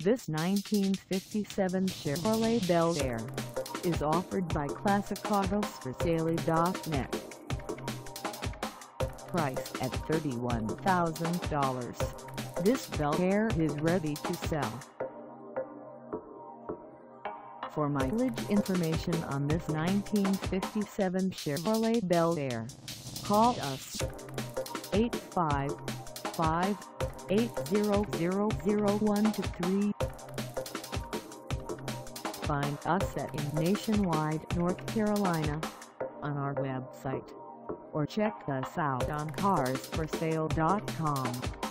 This 1957 Chevrolet Bel Air is offered by ClassicAutosForSale.net. Priced at $31,000, this Bel Air is ready to sell. For mileage information on this 1957 Chevrolet Bel Air, call us 855-800-0123. Find us in Nationwide, North Carolina, on our website, or check us out on CarsForSale.com.